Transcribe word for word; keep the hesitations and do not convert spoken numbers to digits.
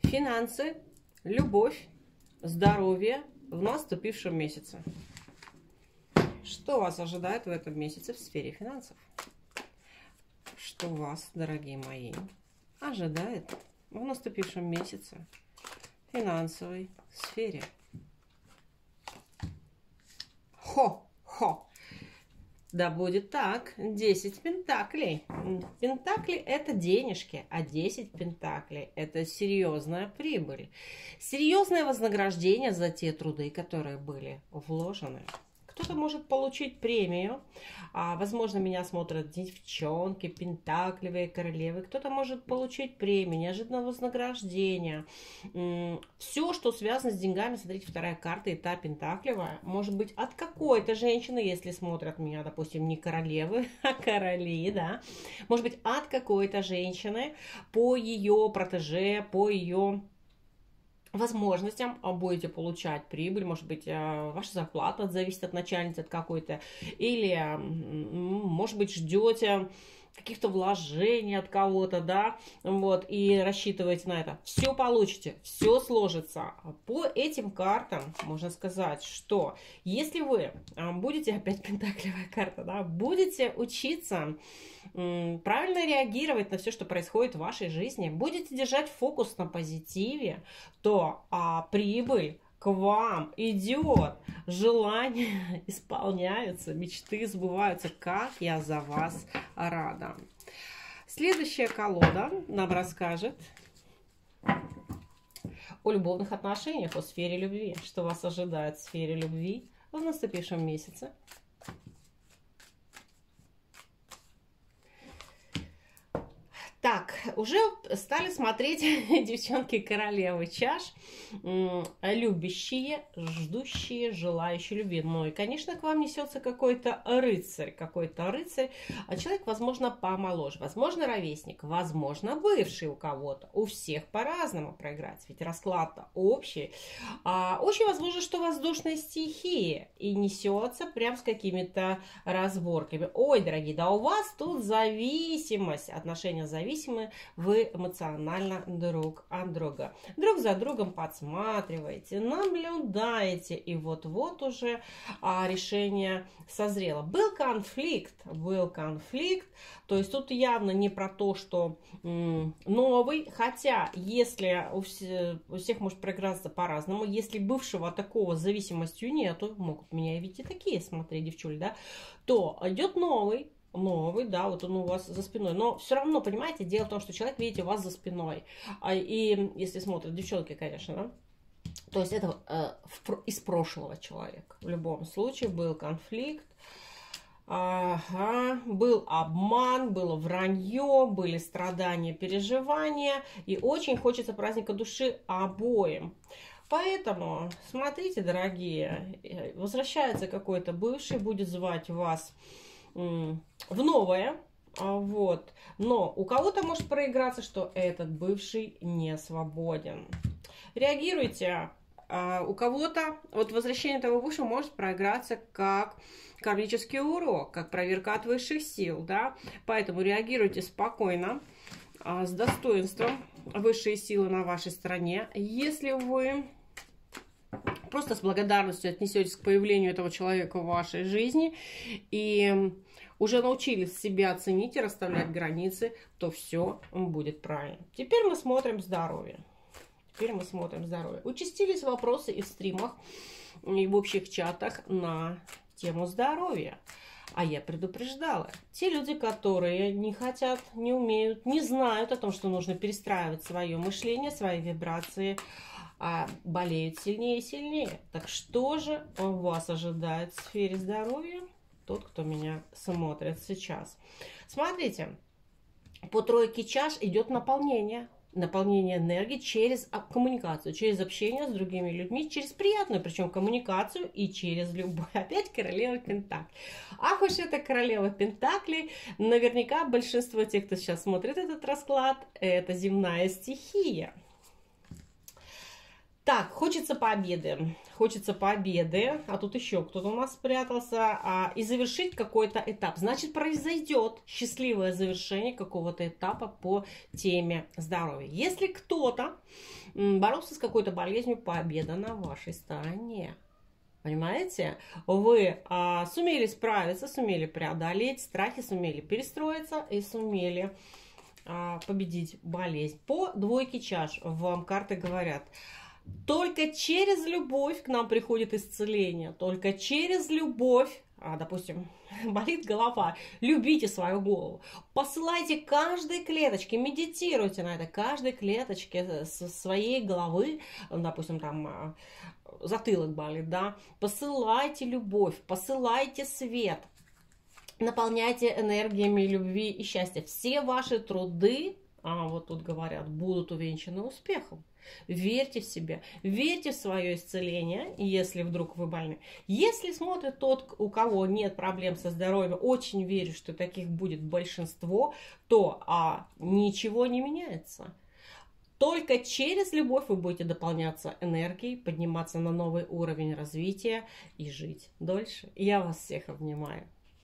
Финансы, любовь, здоровье в наступившем месяце. Что вас ожидает в этом месяце в сфере финансов? Что вас, дорогие мои, ожидает в наступившем месяце в финансовой сфере? Хо-хо! Да будет так. десять пентаклей. Пентакли – это денежки, а десять пентаклей – это серьезная прибыль. Серьезное вознаграждение за те труды, которые были вложены. Кто-то может получить премию. А, возможно, меня смотрят девчонки, пентакливые королевы. Кто-то может получить премию, неожиданное вознаграждение. Все, что связано с деньгами, смотрите, вторая карта, и та пентакливая, может быть от какой-то женщины, если смотрят меня, допустим, не королевы, а короли, да. Может быть от какой-то женщины по ее протеже, по ее возможностям будете получать прибыль, может быть, ваша зарплата зависит от начальницы от какой-то, или, может быть, ждете каких-то вложений от кого-то, да, вот, и рассчитываете на это. Все получите, все сложится. По этим картам можно сказать, что если вы будете, опять пентаклевая карта, да, будете учиться правильно реагировать на все, что происходит в вашей жизни, будете держать фокус на позитиве, то а, прибыль к вам идет, желания исполняются, мечты сбываются. Как я за вас рада. Следующая колода нам расскажет о любовных отношениях, о сфере любви. Что вас ожидает в сфере любви в наступившем месяце. Так, уже стали смотреть девчонки королевы чаш, любящие, ждущие, желающие любви. Ну и, конечно, к вам несется какой-то рыцарь, какой-то рыцарь, а человек, возможно, помоложе, возможно, ровесник, возможно, бывший у кого-то. У всех по-разному проиграть, ведь расклад-то общий. А, очень возможно, что воздушная стихия и несется прям с какими-то разборками. Ой, дорогие, да у вас тут зависимость, отношения зависимы. Вы эмоционально друг от друга. Друг за другом подсматриваете, наблюдаете, и вот-вот уже а, решение созрело. Был конфликт, был конфликт, то есть тут явно не про то, что м, новый, хотя если у, все, у всех может проиграться по-разному, если бывшего такого с зависимостью нету, могут меня видеть и такие, смотри, девчули, да, то идет новый, новый, да, вот он у вас за спиной, но все равно, понимаете, дело в том, что человек, видите, у вас за спиной, и если смотрят девчонки, конечно, да, то есть это э, в, из прошлого человека, в любом случае был конфликт, ага, был обман, было вранье, были страдания, переживания, и очень хочется праздника души обоим. Поэтому, смотрите, дорогие, возвращается какой-то бывший, будет звать вас в новое, вот, но у кого-то может проиграться, что этот бывший не свободен. Реагируйте, у кого-то вот возвращение этого бывшего может проиграться как кармический урок, как проверка от высших сил, да, поэтому реагируйте спокойно, с достоинством, высшие силы на вашей стороне. Если вы просто с благодарностью отнесетесь к появлению этого человека в вашей жизни и уже научились себя ценить и расставлять границы, то все будет правильно. Теперь мы смотрим здоровье. Теперь мы смотрим здоровье. Участились вопросы и в стримах, и в общих чатах на тему здоровья. А я предупреждала. Те люди, которые не хотят, не умеют, не знают о том, что нужно перестраивать свое мышление, свои вибрации, а болеют сильнее и сильнее. Так что же вас ожидает в сфере здоровья? Тот, кто меня смотрит сейчас. Смотрите, по тройке чаш идет наполнение. Наполнение энергии через коммуникацию, через общение с другими людьми, через приятную, причем коммуникацию и через любовь. Опять королева пентаклей. Ах уж это королева пентаклей. Наверняка большинство тех, кто сейчас смотрит этот расклад, это земная стихия. Так, хочется победы, хочется победы, а тут еще кто-то у нас спрятался, а, и завершить какой-то этап. Значит, произойдет счастливое завершение какого-то этапа по теме здоровья. Если кто-то боролся с какой-то болезнью, победа на вашей стороне. Понимаете? Вы а, сумели справиться, сумели преодолеть страхи, сумели перестроиться и сумели а, победить болезнь. По двойке чаш вам карты говорят: только через любовь к нам приходит исцеление, только через любовь, а, допустим, болит голова, любите свою голову, посылайте каждой клеточке, медитируйте на это, каждой клеточке своей головы, допустим, там затылок болит, да, посылайте любовь, посылайте свет, наполняйте энергиями любви и счастья. Все ваши труды, а вот тут говорят, будут увенчаны успехом. Верьте в себя, верьте в свое исцеление, если вдруг вы больны. Если смотрит тот, у кого нет проблем со здоровьем, очень верю, что таких будет большинство, то а, ничего не меняется. Только через любовь вы будете дополняться энергией, подниматься на новый уровень развития и жить дольше. Я вас всех обнимаю.